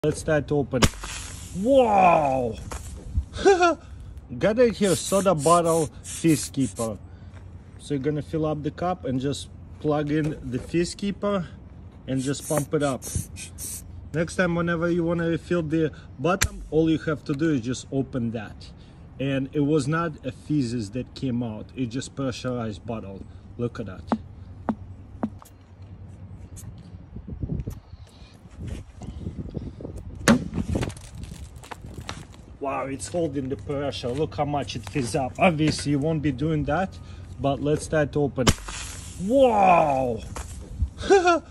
Let's start to open. Wow! Got it here, soda bottle Fizz Keeper. So you're gonna fill up the cup and just plug in the Fizz Keeper and just pump it up. Next time, whenever you want to refill the bottom, all you have to do is just open that. And it was not a fizzes that came out, it just pressurized bottle. Look at that. Wow, it's holding the pressure. Look how much it fills up. Obviously, you won't be doing that, but let's start to open. Wow!